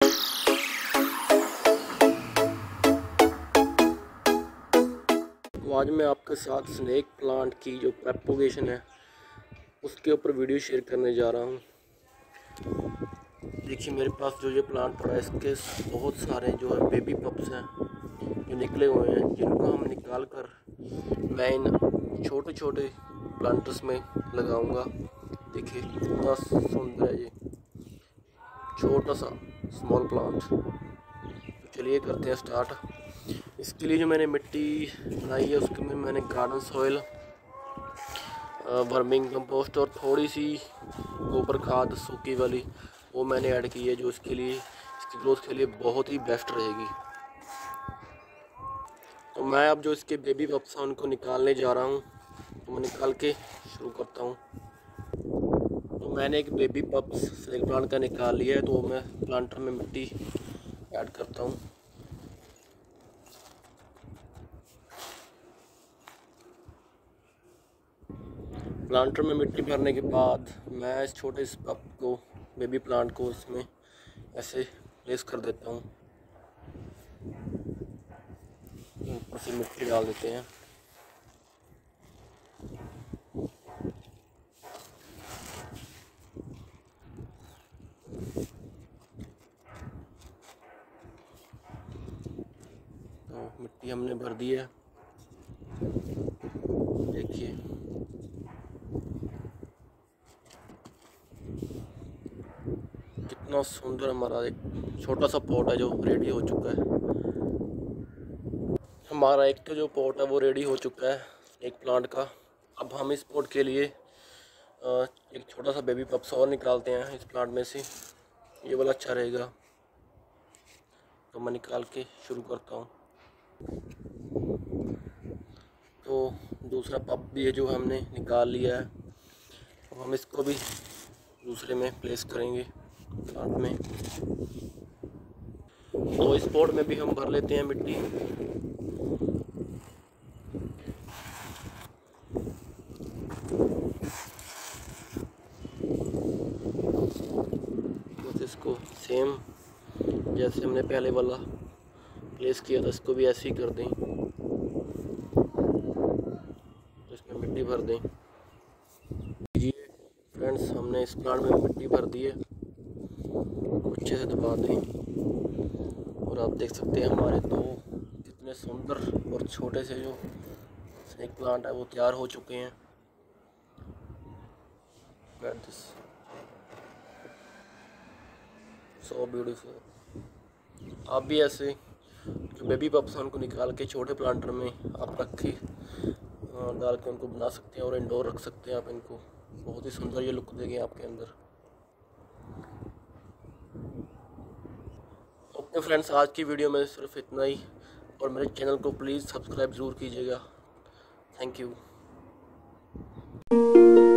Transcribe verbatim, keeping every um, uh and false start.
तो आज मैं आपके साथ स्नेक प्लांट की जो प्रोपगेशन है उसके ऊपर वीडियो शेयर करने जा रहा हूँ। देखिए मेरे पास जो ये प्लांट पड़ा है इसके बहुत सारे जो है बेबी पप्स हैं जो निकले हुए हैं, जिनको हम निकाल कर मैं इन छोटे छोटे प्लांटर्स में लगाऊंगा। देखिए कितना सुंदर है ये छोटा सा स्मॉल प्लांट। तो चलिए करते हैं स्टार्ट। इसके लिए जो मैंने मिट्टी बनाई है उसके में मैंने गार्डन सॉइल, वर्मिंग कंपोस्ट और थोड़ी सी गोबर खाद सूखी वाली वो मैंने ऐड की है, जो इसके लिए इसकी ग्रोथ के लिए बहुत ही बेस्ट रहेगी। तो मैं अब जो इसके बेबी पप्स हैं उनको निकालने जा रहा हूँ, तो मैं निकाल के शुरू करता हूँ। तो मैंने एक बेबी पप्स स्नेक प्लांट का निकाल लिया है, तो मैं प्लांटर में मिट्टी ऐड करता हूँ। प्लांटर में मिट्टी भरने के बाद मैं इस छोटे इस पप को बेबी प्लांट को इसमें ऐसे प्लेस कर देता हूँ। ऊपर से मिट्टी डाल देते हैं। तो मिट्टी हमने भर दी है। देखिए कितना सुंदर हमारा एक छोटा सा पॉट है जो रेडी हो चुका है। हमारा एक तो जो पॉट है वो रेडी हो चुका है एक प्लांट का। अब हम इस पॉट के लिए एक छोटा सा बेबी पप्स और निकालते हैं इस प्लांट में से। ये वाला अच्छा रहेगा, तो मैं निकाल के शुरू करता हूँ। तो दूसरा पप भी है जो हमने निकाल लिया है। अब हम इसको भी दूसरे में प्लेस करेंगे प्लांट में। तो इस पॉट में भी हम भर लेते हैं मिट्टी। बस इसको सेम जैसे हमने पहले वाला प्लेस किया था इसको भी ऐसे ही कर दें। तो इसमें मिट्टी भर दें। ये फ्रेंड्स हमने इस प्लांट में मिट्टी भर दी है, अच्छे से दबा दें। और आप देख सकते हैं हमारे दो कितने सुंदर और छोटे से जो स्नेक प्लांट है वो तैयार हो चुके हैं। This so beautiful. आप भी ऐसे जो बेबी पप्स हैं उनको निकाल के छोटे प्लांटर में आप रख के डाल के उनको बना सकते हैं और इंडोर रख सकते हैं आप इनको। बहुत ही सुंदर ये लुक देंगे आपके अंदर। ओके फ्रेंड्स, आज की वीडियो में सिर्फ इतना ही, और मेरे चैनल को प्लीज़ सब्सक्राइब ज़रूर कीजिएगा। Thank you.